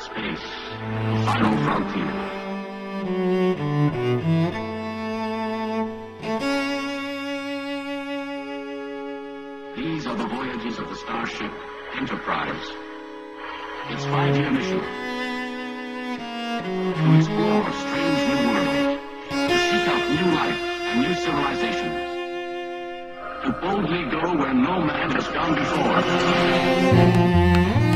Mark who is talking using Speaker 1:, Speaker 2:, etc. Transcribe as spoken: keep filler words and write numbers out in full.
Speaker 1: space, the final frontier. These are the voyages of the starship Enterprise. Its five-year mission: to explore strange new worlds, to seek out new life and new civilizations, to boldly go where no man has gone before.